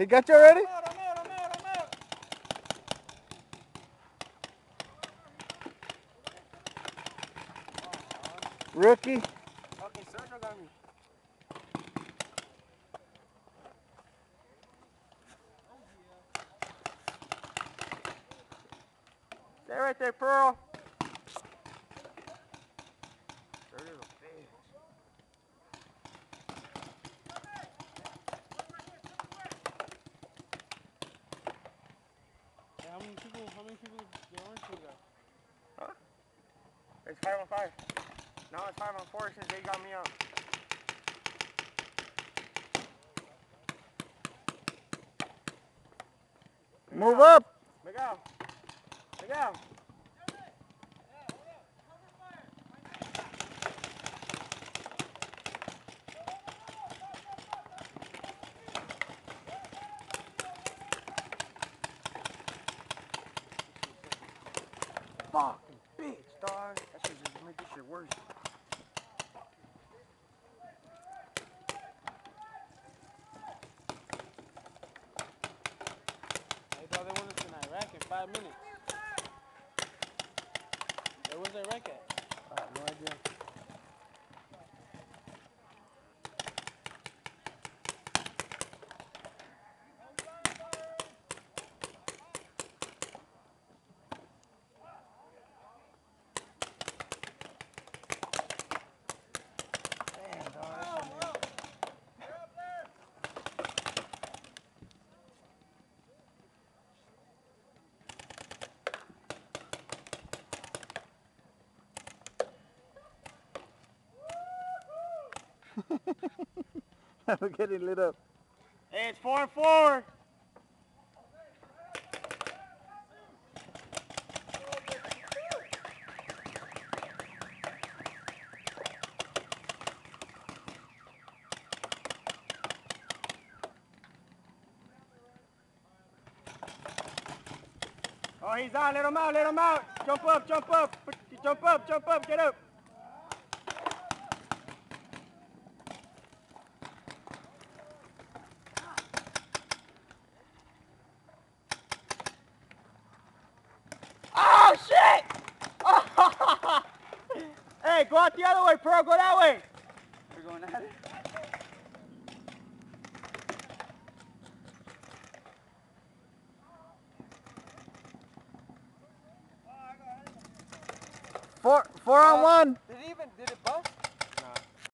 He got you already? I'm out. Rookie. Okay, Sergio got me. Stay right there, Pearl. Sergio's a bitch. Hey, how many people the orange team got? Huh? It's 5-on-5. No, it's 5-on-4 since they got me out. Move up. Miguel. Miguel. Fucking bitch, dog. That should just make this shit worse. I thought they won us in Iraq in 5 minutes. Where was Iraq at? I have no idea. Damn, dog. We're getting lit up. Hey, it's 4-on-4. Oh, he's on. Let him out. Let him out. Jump up. Jump up. Jump up. Jump up. Get up. Oh, shit! Oh. Hey, go out the other way, Pearl. Go that way. We're going at it? Four on one. Did it bust?